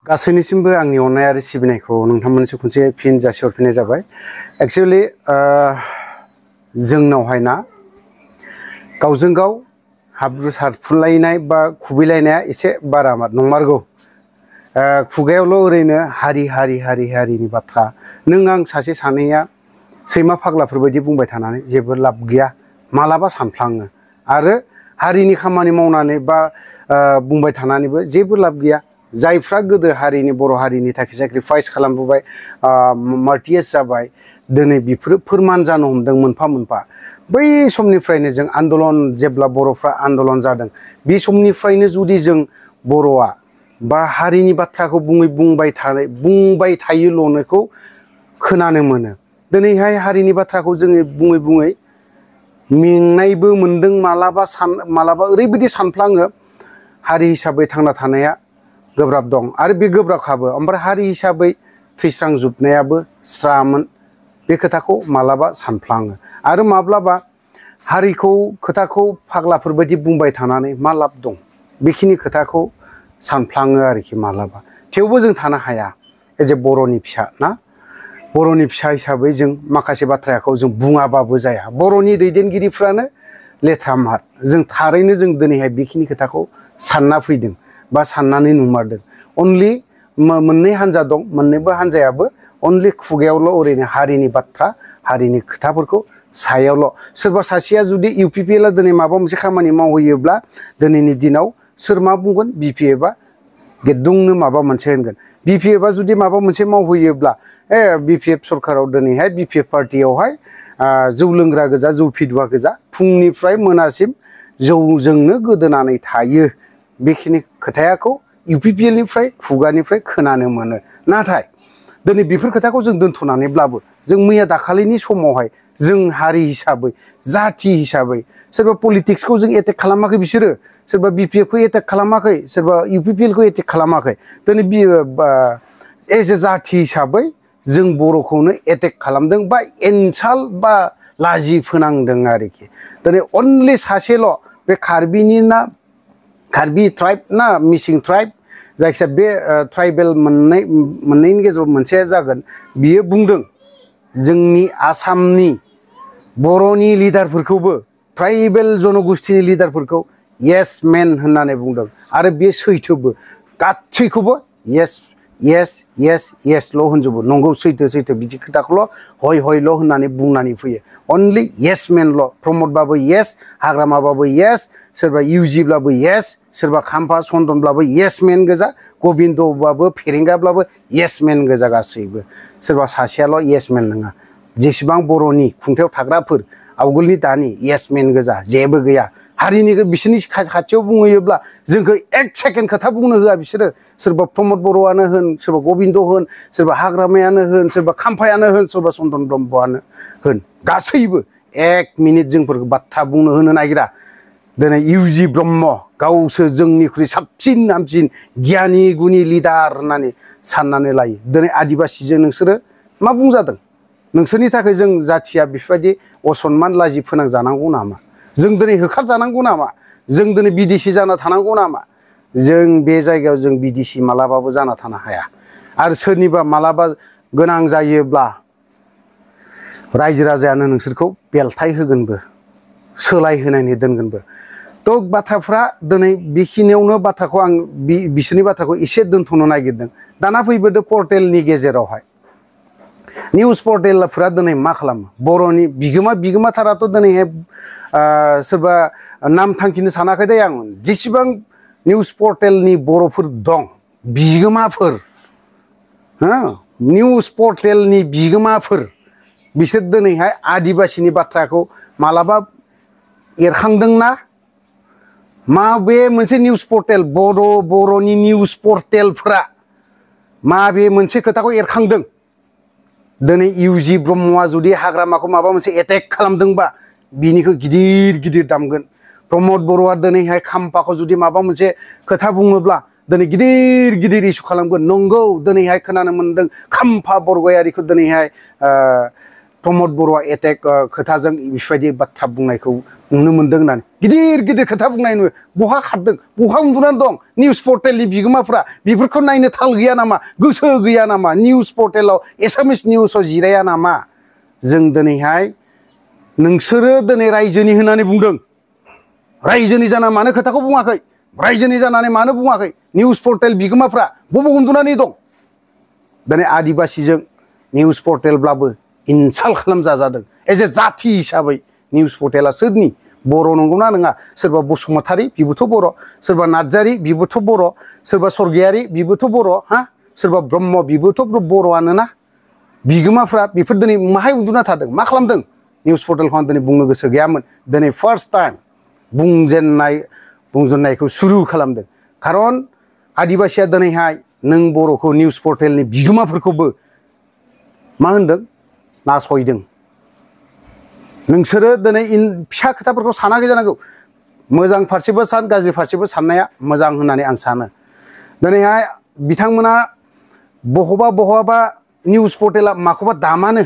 गासैनिसिमबो आंनि अननाय आरो सिबिनायखौ नोंथांमोननिसिम खनसे फिन जासिहरफिननाय जाबाय। एक्चुअली जोंनावहाय ना गावजों गाव हाब्रु सारफुनलायनाय बा खुबैलायनाया एसे बारा नंमारगौ। खुगायावल' ओरैनो हारिनि बाथ्रा नों आं सासे सानैया सैमा फाग्लाफोरबायदि बुंबाय थानानै जेबो लाब गैया। मालाबा सानफ्लाङो आरो हारिनि खामानि मावनानै बा बुंबाय थानानैबो जेबो लाब गैया। जायफ्रा गोदो हारिनि बर' हारिनि थाखाय सेक्रिफाइस खालामबोबाय मार्टियास जाबाय दिनै बेफोरो फोरमान जानो हमदों मोनफा मोनफा। बै समनिफ्रायनो जों आन्दलन जेब्ला बर'फ्रा आन्दलन जादों बे समनिफ्रायनो जुदि जों बर'आ बा हारिनि बाथ्राखौ बुंबाय थायोल'नोखौ खोनानो मोनो। दिनैहाय हारिनि बाथ्राखौ जोङो बुङै बुङै मेंनायबो मोनदों। मालाबा ओरैबायदि सानफ्लाङो हारि हिसाबै थांना थानाया गोब्राब दं आरो बे गोब्राबखाबो। ओमफ्राय हारि हिसाबै थैस्रांजोबनायाबो स्रामोन बे खोथाखौ मालाबा सानफ्लाङो आरो माब्लाबा खोथाखौ फाग्लाफोरबायदि बुंबाय थानानै मा लाब दं बेखिनि खोथाखौ सानफ्लाङो आरोखि मालाबा। थेवबो जों थानो हाया एज ए बर'नि फिसा ना। बर'नि फिसा हिसाबै जों माखासे बाथ्राखौ जों बुङाबाबो जाया। बर'नि दैदेनगिरिफ्रानो लेथ्रा मार। जों थारैनो जों दिनैहाय बेखिनि खोथाखौ सानना फैदों बा साननानै नुमारदों। अनलि मोननै हान्जा दं, मोननैबो हान्जायाबो अनलि खुगायावल' ओरैनो हारिनि बाथ्रा हारिनि खोथाफोरखौ सायावल'। सोरबा सासेया जुदि UPPL दिनै माबा मोनसे खामानि मावहैयोब्ला दिनैनि दिनाव सोर मा बुंगोन BPF गेद्दुंनो माबा मोनसे होनगोन। BPF जुदि माबा मोनसे मावहैयोब्ला BPF सरकाराव दिनैहाय BPF पार्टियावहाय जौ लोंग्रा गोजा, जौ फिदुआ गोजा, फुंनिफ्राय मोनासिम जौजोंनो गोदोनानै थायो। बेखिनि खोथायाखौ UPPL निफ्राय खुगानिफ्राय खोनानो मोनो। नाथाय दिनै बेफोर खोथाखौ जों दोनथ'नानैब्लाबो जों मैया दाखालिनि समावहाय जों हारि हिसाबै जाथि हिसाबै सोरबा पलिटिक्सखौ जों एटेक खालामाखै, बिसोरो सोरबा BPF खौ एटेक खालामाखै, सोरबा UPPL खौ एटेक खालामाखै। दिनै एज ए जाथि हिसाबै जों बर'खौनो एटेक खालामदों बा इनसाल्ट बा लाजि फोनांदों आरोखि। दिनै अनलि सासेल' बे कार्बि ट्राइब ना मिसिं ट्राइब, जायखिजाया बे ट्राइबेल मोननैनि गेजेराव मोनसेया जागोन, बियो बुंदों जोंनि आसामनि बर'नि लिडारफोरखौबो ट्राइबेल जनगोष्ठीनि लिडारफोरखौ येस मेन होननानै बुंदों आरो बे सैथोबो। गासैखौबो येसल' होनजोबो। नंगौ, सैथो बिदि खोथाखौल' हयल' होननानै बुंनानै फैयो। अनलि येस मेनल'। प्रमदबाबो येस, हाग्रामाबाबो येस, सोरबा UG ब्लाबो येस, सोरबा खाम्फा चन्दनब्लाबो येस मेन गोजा, गबिन्दब्लाबो फेरेंगाब्लाबो येस मेन गोजा गासैबो। सोरबा सासेयाल' येस मेन नङा। जेसेबां बर'नि खुंथायाव थाग्राफोर आवगोलनि दानि येस मेन गोजा, जेबो गैया। हारिनि बिसोरनि खाथियाव बुंहैयोब्ला जोंखौ 1 सेकेन्ड खोथा बुंनो होआ बिसोरो। सोरबा प्रमद बर'आनो होन, सोरबा गबिन्द होन, सोरबा हाग्रामायानो होन, सोरबा खाम्फायानो होन, सोरबा चन्दन ब्रह्मआनो होन, गासैबो 1 मिनिट जोंफोरखौ बाथ्रा बुंनो होनो नागिरा। दिनै UG ब्रह्म गावसो जोंनिख्रुइ साबसिन हामसिन गियानि गुनि लिडार होननानै साननानै लायो। दिनै आदिबासिजों नोंसोरो मा बुंजादों? नोंसोरनि थाखाय जों जाथिया बेफोरबायदि असनमान लाजि फोनांजानांगौ नामा? जों दिनै होखारजानांगौ नामा? जों दिनै बिदेसि जाना थानांगौ नामा? जों बे जायगायाव जों बिदेसि मालाबाबो जाना थानो हाया। आरो सोरनिबा मालाबा गोनां जायोब्ला रायजो राजायानो नोंसोरखौ बेलथाय होगोनबो, सोलायहोनानै दोनगोनबो। थ' बाथ्राफ्रा दिनै बेखिनियावनो बाथ्राखौ आं बिसोरनि बाथ्राखौ एसे दोनथ'नो नागिरदों। दाना फैबोदो पर्टेलनि गेजेरावहाय। निउस पर्टेलफोरा दिनै मा खालामो? बर'नि बिगोमाथाराथ' दिनैहाय सोरबा नाम थांखिनो सानाखै दे आं। जेसेबां निउस पर्टेलनि बर'फोर दं, बिगोमाफोर, निउस पर्टेलनि बिगोमाफोर, बिसोर दिनैहाय आदिबासिनि बाथ्राखौ मालाबा एरखांदोंना? माबे मोनसे निउस पर्टेल बर'नि निउस पर्टेलफ्रा माबे मोनसे खोथाखौ एरखांदों? दिनै UG ब्रह्मआ जुदि हाग्रामाखौ माबा मोनसे एटेक खालामदोंबा बिनिखौ गिदिर दामगोन। प्रमद बर'आ दिनैहाय खाम्फाखौ जुदि माबा मोनसे खोथा बुङोब्ला दिनै गिदिर इस्यु खालामगोन। नंगौ, दिनैहाय खोनानो मोनदों खाम्फा बरगयारिखौ दिनैहाय प्रमद बर'आ एटेक खोथाजों बेफोरबायदि बाथ्रा बुंनायखौ नुनो मोनदों होननानै गिदिर गिदिर खोथा बुंनाय नुयो बहा खारदों बहा उन्दुनानै दं निउस पर्टेलनि बिगोमाफ्रा बेफोरखौ नायनो थाल गैया नामा गोसो गैया नामा निउस पर्टेलाव एसामिस निउसाव जिराया नामा जों दिनैहाय नोंसोरो दिनै रायजोनि होननानै बुंदों रायजोनि जाना मानो खोथाखौ बुङाखै रायजोनि जानानै मानो बुङाखै निउस पर्टेल बिगोमाफ्रा बबाव उन्दुनानै दं दिनै आदिबासिजों निउस पर्टेलब्लाबो इनसाल्ट खालामजाजादों एज ए जाथि हिसाबै निउस पर्टेला सोरनि बर' नंगौना नङा सोरबा बसुमतारी बिबोथ' बर' सोरबा नार्जारी बिबोथ' बर' सोरबा स्वर्गियारी बिबोथ' बर' हा सोरबा ब्रह्म बिबोथ' बर'आनोना बिगोमाफ्रा बेफोर दिनै माहाय उन्दुना थादों मा खालामदों निउस पर्टेलखौ आं दिनै बुंनो गोसो गैयामोन दिनै फार्स्ट टाइम बुंजेननायखौ सुरु खालामदों खारन आदिबासिया दिनैहाय नों बर'खौ निउस पर्टेलनि बिगोमाफोरखौबो मा होनदों नासयदों नोंसोरो दिनै फिसा खोथाफोरखौ सानाखै जानांगौ मोजां फारसेबो सान गाज्रि फारसेबो साननाया मोजां होननानै आं सानो दिनैहाय बिथांमोना बहाबा निउस पर्टेला माखौबा दामानो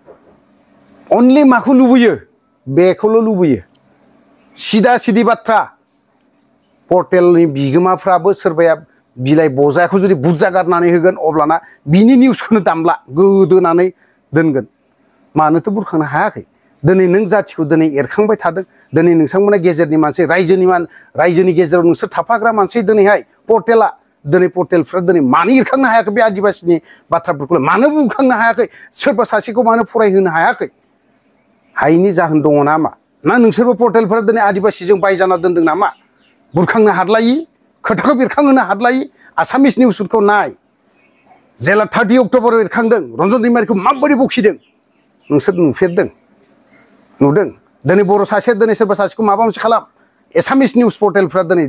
अनलि माखौ लुबैयो बेखौल' लुबैयो सिदा सिदि बाथ्रा पर्टेलनि बिगोमाफ्राबो सोरबाया बिलाइ बजाखौ जुदि बुरजा गारनानै होगोन अब्लाना बिनि निउसखौनो दामला गोदोनानै दोनगोन मानोथो बुरखांनो हायाखै दिनै नों जाथिखौ दिनै एरखांबाय थादों दिनै नोंथांमोना गेजेरनि मानसि रायजोनि गेजेराव नोंसोर थाफाग्रा मानसि दिनैहाय पर्टेला दिनै पर्टेलफ्रा दिनै मानो एरखांनो हायाखै बे आदिबासिनि बाथ्राफोरखौ मानो बुंखांनो हायाखै सोरबा सासेखौ मानो फरायहोनो हायाखै हायिनि जाहोन दङ नामा ना नोंसोरबो पर्टेलफोरा दिनै आदिबासिजों बायजाना दोनदों नामा बुरखांनो हादलायि खोथाखौ बेरखांहोनो हादलायि आसामिस निउसफोरखौ नाय जेला 30 अक्ट'बराव एरखांदों रन्जन दैमारिखौ माबोरै बखिदों नोंसोर नुफेरदों नुदों दिनै बर' सासेया दिनै सोरबा सासेखौ माबा मोनसे खालाम एसामिस निउस पर्टेलफ्रा दिनै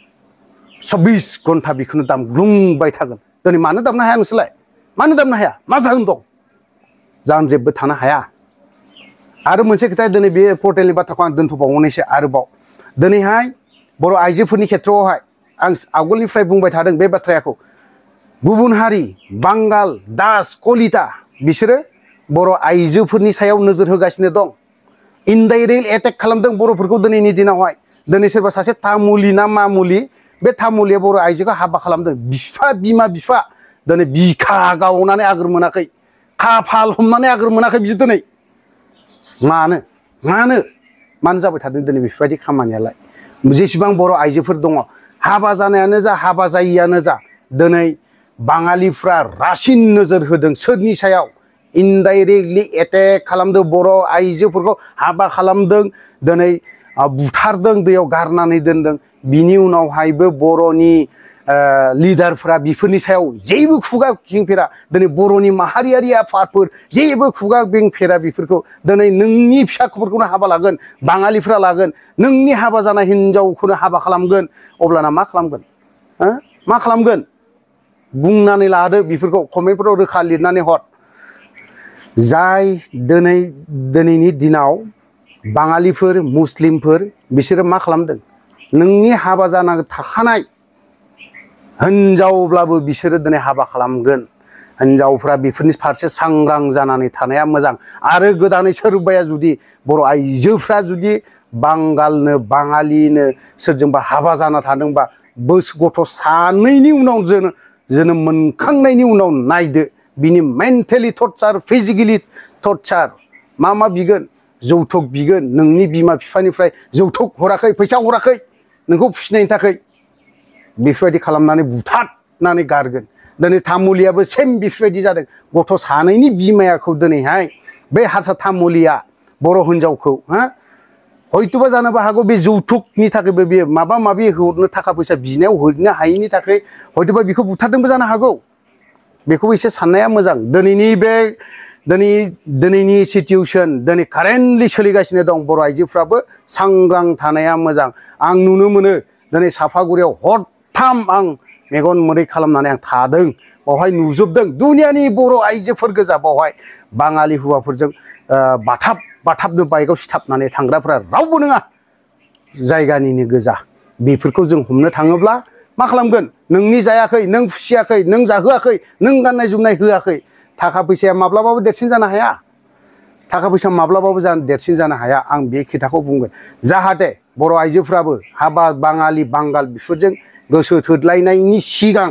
24 घन्टा बेखौनो दामग्लुंबाय थागोन दिनै मानो दामनो हाया नोंसोरलाय मानो दामनो हाया मा जाहोन दं जाहोन जेबो थानो हाया आरो मोनसे खोथा दिनै बे पर्टेलनि बाथ्राखौ आं दोनथ'बावनोसै आरोबाव दिनैहाय बर' आइजोफोरनि खेथ्रआवहाय आं आवगोलनिफ्राय बुंबाय थादों बे बाथ्राखौ गुबुन हारि बांगाल दास कलिता बिसोरो बर' आइजोफोरनि सायाव नोजोर होगासिनो दं इनडाइरेक्ट एटेक खालामदों बर'फोरखौ दिनैनि दिनावहाय दिनै सोरबा सासे तामुलि ना मामुलि बे तामुलिया बर' आइजोखौ हाबा खालामदों बिमा बिफा दिनै बिखा गावनानै आगोर मोनाखै खाफाल हमनानै आगोर मोनाखै बिदि दिनै मानो जाबाय थादों दिनै बेफोरबायदि खामानियालाय जेसेबां बर' आइजोफोर दङ हाबा जानायानो जा हाबा जायियानो जा दिनै बाङालिफ्रा रासिन नोजोर होदों सोरनि सायाव इनडाइरेक्टलि एटेक खालामदों बर' आइजोफोरखौ हाबा खालामदों दिनै बुथारदों दैयाव गारनानै दोनदों बिनि उनावहायबो बर'नि लिडारफ्रा बेफोरनि सायाव जेबो खुगा खेंफेरा दिनै बर'नि माहारियारि आफादफोर जेबो खुगा बेंफेरा बेफोरखौ दिनै नोंनि फिसाफोरखौनो हाबा लागोन बाङालिफ्रा लागोन नोंनि हाबा जानाय हिनजावखौनो हाबा खालामगोन अब्लाना मा खालामगोन बुंनानै लादो बेफोरखौ कमेन्टफोराव रोखा लिरनानै हर जाय दिनैनि दिनाव बाङालिफोर मुस्लिमफोर बिसोरो मा खालामदों नोंनि हाबा जाना थाखानाय हिनजावब्लाबो बिसोरो दिनै हाबा खालामगोन हिनजावफ्रा बेफोरनि फारसे सांग्रां जानानै थानाया मोजां आरो गोदानै सोरबाया जुदि बर' आइजोफ्रा जुदि बांगालनो बाङालिनो सोरजोंबा हाबा जाना थादोंबा गथ' सानैनि उनाव जोनोम मोनखांनायनि उनाव नायदो बिनि मेन्टेलि टर्चार फिजिकेलि टर्चार मा बिगोन जौथुक बिगोन नोंनि बिमा बिफानिफ्राय जौथुक हराखै फैसा हराखै नोंखौ फिसिनायनि थाखाय बेफोरबायदि खालामनानै बुथारनानै गारगोन दिनै तामुलियाबो सेम बेफोरबायदि जादों गथ' सानैनि बिमायाखौ दिनैहाय बे हारसा तामुलिया बर' हिनजावखौ हयथ'बा जानोबो हागौ बे जौथुकनि थाखायबो बे माबा माबि हरनो थाखा फैसा बिनायाव हरनो हायैनि थाखाय हयथ'बा बेखौ बुथारदोंबो जानो हागौ बेखौबो एसे साननाया मोजां दिनैनि सिचुवेसन दिनै कारेन्टलि सोलिगासिनो दं बर' आइजोफ्राबो सांग्रां थानाया मोजां आं नुनो मोनो दिनै साफागुरियाव हरथाम आं मेगन मोदै खालामनानै आं थादों बावहाय नुजोबदों दुनियानि बर' आइजोफोर गोजा बावहाय बाङालि हौवाफोरजों बाथाबनो बाइकआव सिथाबनानै थांग्राफोरा रावबो नङा जायगानिनो गोजा बेफोरखौ जों हमनो थाङोब्ला मा खालामगोन नोंनि जायाखै नों फिसियाखै नों जाहोआखै नों गाननाय जोमनाय होआखै थाखा फैसाया माब्लाबाबो देरसिन जानो हाया थाखा फैसा माब्लाबाबो देरसिन जानो हाया आं बे खोथाखौ बुंगोन जाहाथे बर' आइजोफ्राबो हाबा बाङालि बांगाल बेफोरजों गोसो थोलायनायनि सिगां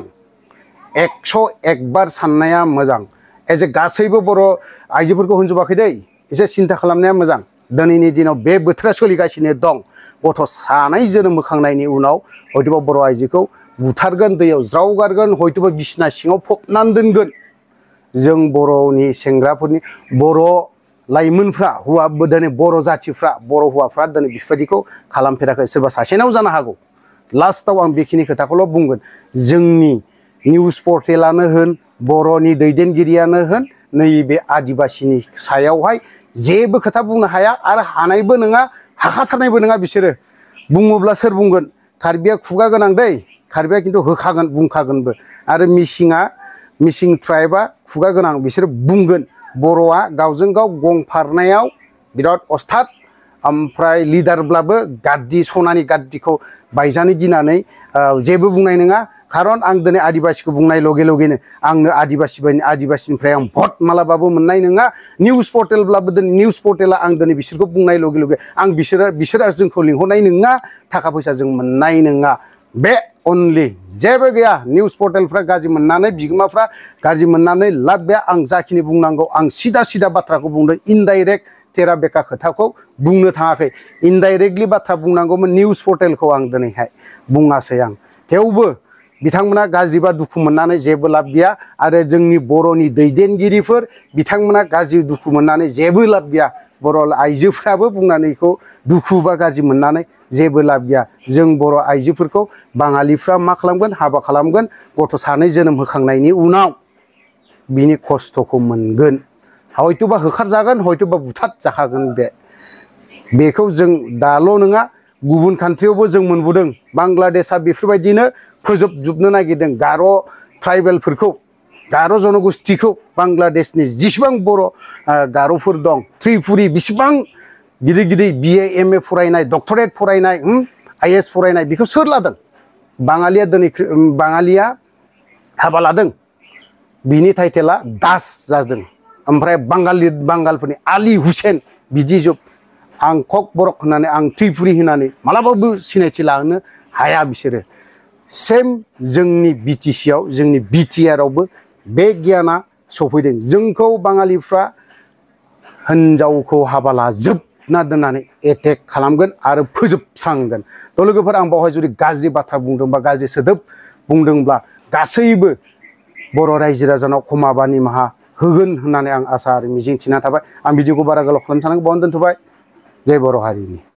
101 बार साननाया मोजां एजे गासैबो बर' आइजोफोरखौ होनजोबाखै दै एसे सिन्था खालामनाया मोजां दिनैनि दिनाव बे बोथोरा सोलिगासिनो दं गथ' सानै जोनोम होखांनायनि उनाव हयतोबा बर' आइजोखौ बुथारगोन दैयाव ज्रावगारगोन हयतोबा बिसिना सिङाव फबनानै दोनगोन जों बर'नि सेंग्राफोरनि बर' लाइमोनफ्रा हौवा दिनै बर' जाथिफ्रा बर' हौवाफ्रा दिनै बेफोरबायदिखौ खालामफेराखै सोरबा सासेनाव जानो हागौ लास्टाव आं बेखिनि खोथाखौल' बुंगोन जोंनि निउस पर्टेलानो होन बर'नि दैदेनगिरियानो होन नैबे आदिबासिनि सायावहाय जेबो खोथा बुंनो हाया आरो हानायबो नङा हाखाथारनायबो नङा बिसोरो बुङोब्ला सोर बुंगोन कार्बिया खुगा गोनां दै कार्बिया खिन्थु होखागोन बुंखागोनबो आरो मिसिं ट्राइबा खुगा गोनां बिसोर बुंगोन बर'आ गावजों गाव गं फारनायाव बिराद अस्थाद ओमफ्राय लिडारब्लाबो गाद्दि सनानि गाद्दिखौ बायजानो गिनानै जेबो बुंनाय नङा खारन आं दिनै आदिबासिखौ बुंनाय लगे लगेनो आंनो आदिबासिनिफ्राय आं भट मालाबाबो मोननाय नङा निउस पर्टेलब्लाबो दिनै निउस पर्टेला आं दिनै बिसोरखौ बुंनाय लगे लगे आं बिसोरो जोंखौ लिंहरनाय नङा थाखा फैसा जों मोननाय नङा बे अनलि जेबो गैया निउस पर्टेलफ्रा गाज्रि मोननानै बिगोमाफ्रा गाज्रि मोननानै लाब गैया आं जाखिनि बुंनांगौ आं सिदा बाथ्राखौ बुंदों इनडाइरेक्ट तेरा बेका खोथाखौ बुंनो थाङाखै इनडाइरेक्टलि बाथ्रा बुंनांगौमोन निउस पर्टेलखौ आं दिनैहाय बुङासै आं थेवबो बिथांमोना गाज्रिबा दुखु मोननानै जेबो लाब गैया आरो जोंनि बर'नि दैदेनगिरिफोर बिथांमोना गाज्रि दुखु मोननानै जेबो लाब गैया बर' आइजोफ्राबो बुंनानै बेखौ दुखु बा गाज्रि मोननानै जेबो लाब गैया जों बर' आइजोफोरखौ बाङालिफ्रा मा खालामगोन हाबा खालामगोन गथ' सानै जोनोम होखांनायनि उनाव बिनि खस्थ'खौ मोनगोन हयतोबा होखारजागोन हयतोबा बुथार जाखागोन बेखौ जों दाल' नङा गुबुन कान्ट्रियावबो जों मोनबोदों बांलादेशआ बेफोरबायदिनो फोजोबजोबनो नागिरदों गार' ट्राइबेलफोरखौ गार' जनगोष्ठीखौ बांलादेशनि जेसेबां बर' गार'फोर दं त्रिपुरि बेसेबां गिदिर गिदिर BA MA फरायनाय डक्टरेट फरायनाय IAS फरायनाय बेखौ सोर लादों बाङालिया हाबा लादों बिनि टाइटेला दास जादों ओमफ्राय बांगालफोरनि आली हुसेन बिदि जब आं कक बरक होननानै आं त्रिपुरि होननानै मालाबाबो सिनायथि लानो हाया बिसोरो सेम जोंनि BTC आव जोंनि BTR आवबो बे गियाना सफैदों जोंखौ बाङालिफ्रा हिनजावखौ हाबा लाजोबना दोननानै एटेक खालामगोन आरो फोजोबस्रांगोन थ' लोगोफोर आं बावहाय जुदि गाज्रि बाथ्रा बुंदोंबा गाज्रि सोदोब बुंदोंब्ला गासैबो बर' रायजो राजानाव क्षमा बा निमाहा होगोन होननानै आं आसा आरो मिजिं थिना थाबाय आं भिडिअखौ बारा गोलाव खालामनो सानाखै बावनो दोनथ'बाय जय बर' हारिनि